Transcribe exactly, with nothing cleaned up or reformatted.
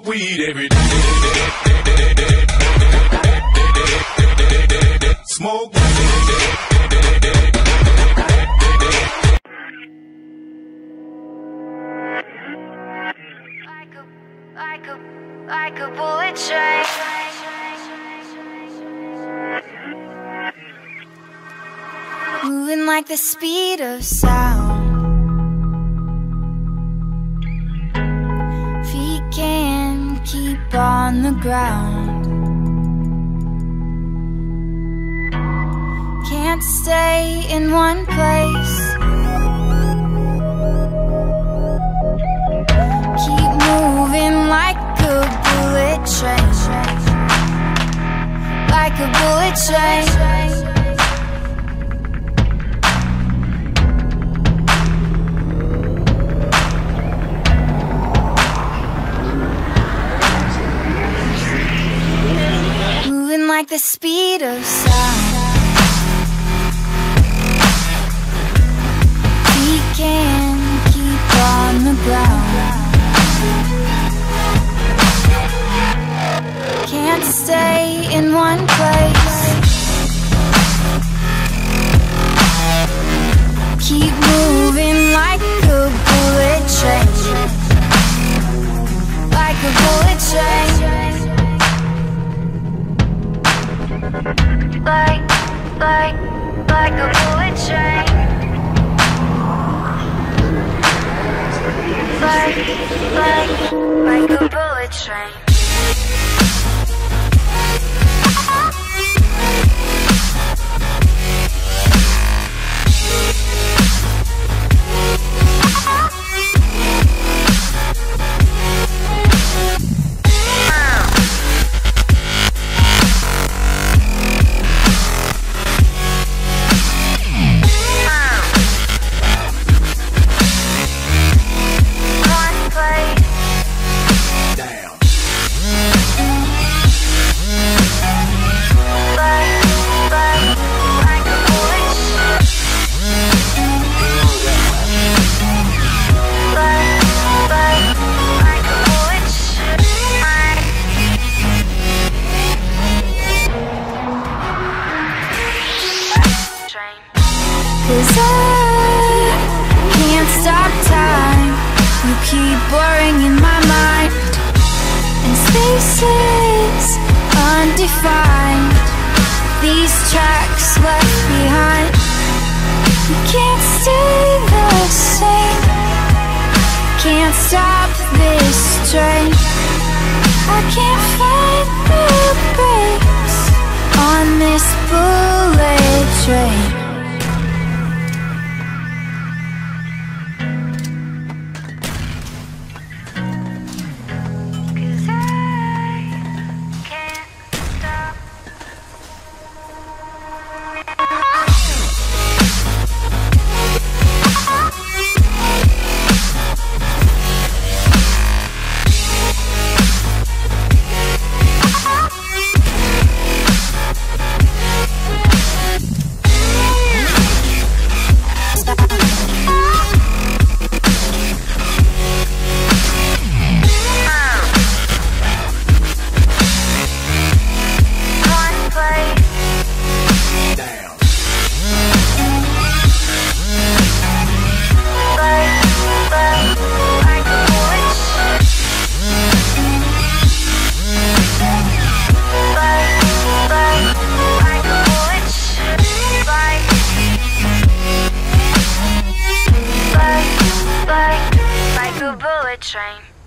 weed every day. Smoke weed. Like a, like a, like a bullet train. Moving like the speed of sound. Feet can't keep on the ground. Can't stay in one place. Keep moving like a bullet train. Like a bullet train. Like the speed of sound. We can keep on the ground. Can't stay in one place. Keep moving like a bullet train. Like a bullet train. Like, like, like a bullet train. Like, like, like a bullet train. Cause I can't stop time. You keep blurring in my mind, and spaces undefined. These tracks left behind. You can't stay the same. Can't stop this train. I can't find the brakes on this bullet train. Train.